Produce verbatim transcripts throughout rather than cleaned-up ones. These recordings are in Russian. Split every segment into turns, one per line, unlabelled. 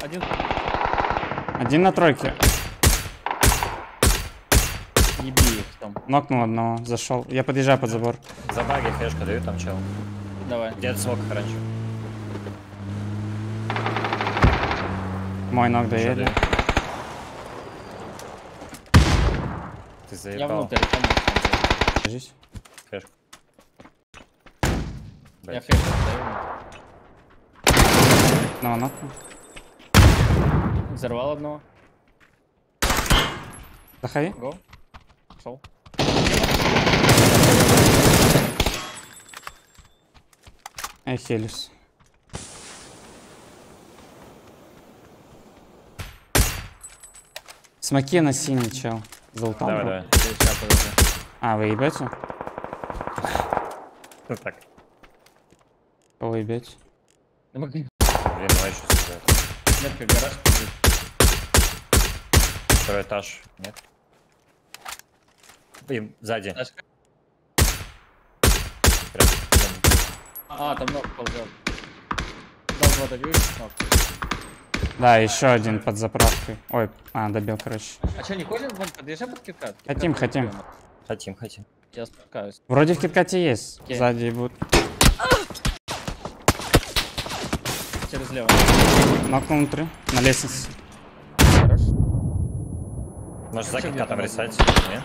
Один.
Один на тройке.
Еби их там.
Нокнул одного, зашел. Я подъезжаю под забор.
За баги флешка даю, там чел.
Давай.
Где-то смог раньше.
Мой ног
Что
доедет.
даю? Ты
Я
заебал.
внутрь, помочь.
Держись.
Флешку.
Я
Блядь.
флеш даю.
Одного нокнул.
Взорвал одного.
Заходи.
Го. Шел.
Я хилюсь. Смоки на синий, чел. Золотал.
Давай,
был.
давай.
Сейчас, подожди.
А, вы ебете?
Ну так.
Кого ебете?
Да мы-
Блин, давай еще сюда.
Метка гараж. побежит.
Второй этаж. Нет? Блин, сзади.
Тачка.
Прям.
А, там ног ползет. Дал два добью. Ног.
Да, еще один под заправкой. Ой, а, добил, короче.
А что, не хочешь? Вон, подъезжай под киткат.
Хотим,
Киткат
хотим.
подъем.
Хотим, хотим.
Я спускаюсь.
Вроде в киткате есть.
Окей.
Сзади будут.
Через лево.
Нокнул внутри. На лестнице.
Хорош.
Может, за
Что
киткатом
где-то
рисать? Нет?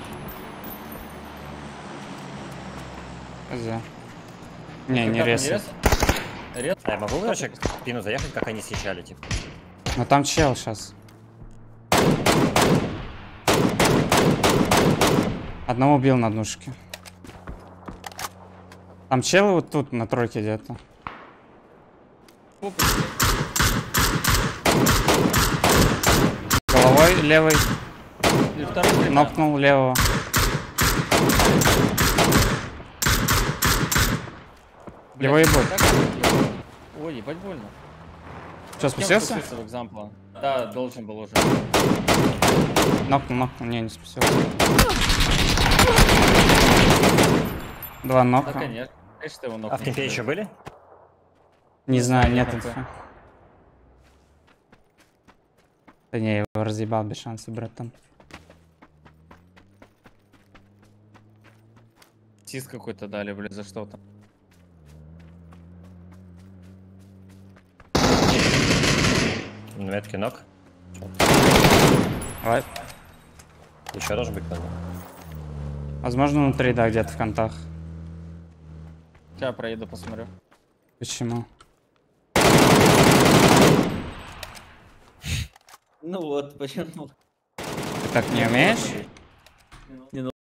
Где? Не, не
Киткат
ресит.
Рез.
А я могу, короче, к спину заехать, как они съезжали, типа?
Но там чел сейчас. Одного убил на однушке. Там чел вот тут на тройке где-то. Головой левой.
И второй прям.
Нокнул левого. Его ебут.
Ой, ебать больно.
Что, спустился?
Кем спустился в экзампла? Да, должен был уже.
Нокнул, нокнул. Не, не спустился. Два
Да,
нока.
конечно. Конечно, ты его ног.
А в кемпе еще были?
Не знаю, нет
ХП.
инфы. Да не, я его разъебал без шанса, братан.
Тиск какой-то дали, блядь, за что там.
Метки ног.
Давай.
Еще должен быть кто-то.
Возможно, внутри, да, где-то в контах.
Сейчас проеду, посмотрю.
Почему?
Ну вот, почему?
Ты так не умеешь?
Не, ну